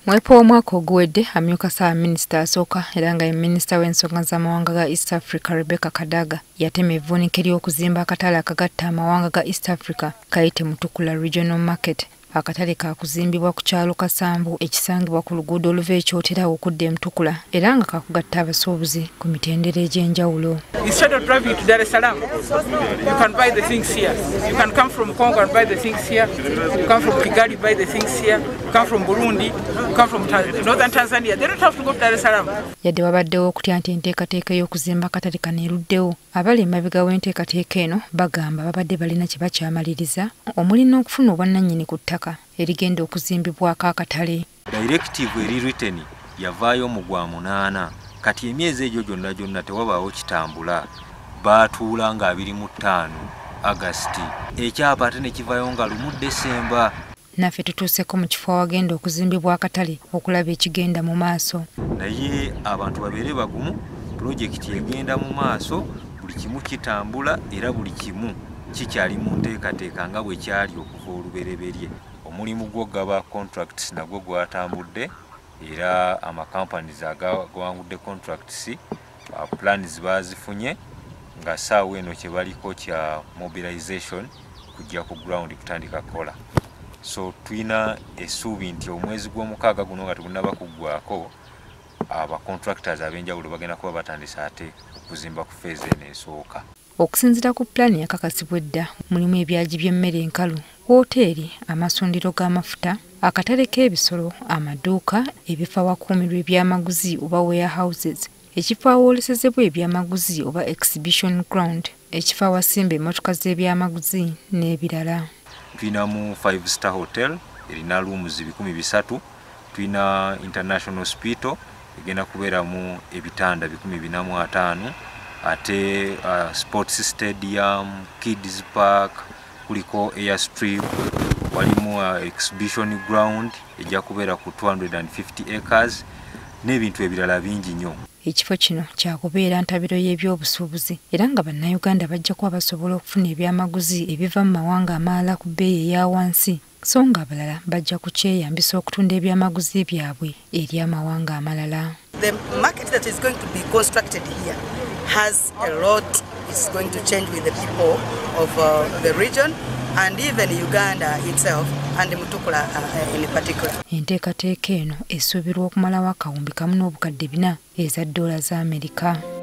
Mwepo omwaka oguwedde amyuka ssaawa minisita asooka era nga ye minisita w'ensonga z'amawanga ga East Africa Rebecca Kadaga yatema evvuunike ly'okuzimba akatale akagatta amawanga ga East Africa kayite Mutukula Regional Market. Akatale kakuzimbibwa ku kyalo Kasambu ekisangibwa ku luguudo oluva ekyotera okudda Mutukula era nga kakugatta abasuubuzi ku mitendera egy'enjawulo. Instead of driving to Dar es Salaam, you can buy the things here. You can come from Congo and buy the things here. You come from Kigali, buy the things here. You come from Burundi, you come from northern Tanzania. They don't have to go to Dar es Salaam. Yadde wabaddewo okutya nti enteekateeka y'okuzimba akatale kano eruddewo. Abali emabega w'enteekateeka eno bagamba babadde balina kye bakyamaliriza omuli n'okufuna obwannannyini ku ttaka erigenda okuzimbibwako akatale. Directive eri written yavaayo mu gwa 8 kati emyezi egyo gyonna tewabaawo kitambula baatuula nga 25 August ekyapa ate ne kivaayo nga 1 December. Naffe tutuuseko mu kifo awagenda okuzimbibwa akatale okulaba ekigenda mu maaso. Naye abantu babeere bagumu, pulojekiti egenda mu maaso, buli kimu kitambula era buli kimu kikyali mu nteekateeka nga bwe kyali okuva olubereberye. Omulimu gw'ogaba contracts nagwo gwatambudde era amakampanies agawangudde contracts plans bazifunye nga ssaawa eno kye baliko kya mobilization kujja ku ground kutandika kola. So tulina essuubi nti omwezi gw'omukaaga guno nga tegunnaba kuggwako aba contractors ab'enjawulo bagenda kuba batandisa ate okuzimba ku phase eno esooka. Okusinziira ku pulaani yakakasibwa edda mulimu ebyagi by'emmere enkalu, wooteri, amasundiro g'amafuta, akatale k'ebisolo, amaduuka, ebifo awakuumirwa ebyamaguzi oba warehouses, ekifo awoolesezebwa ebyamaguzi oba exhibition ground, ekifo awasimba emmotoka z'ebyamaguzi n'ebirala. Tulina mu 5-star hotel erina rooms 300, tulina international hospital egenda kubeeramu ebitanda 450, ate sports stadium, kids park, kuliko airstrip, walimu exhibition ground ejja kubeera ku 250 acres n'ebintu ebirala bingi nnyo. Ekifo kino kyakubeera ntabiro y'ebyobusuubuzi era nga bannayuganda bajja kuba basobola okufuna ebyamaguzi ebiva mu mawanga amalala ku bbeeyi eya wansi, so nga abalala bajja kukyeyambisa okutunda ebyamaguzi byabwe eri amawanga amalala. The market that is going to be constructed here has a lot. It's going to change with the people of the region and even Uganda itself and Mutukula in particular. Enteekateeka eno esuubirwa okumalawo akawumbi kamu n'obukadde 4 eza $.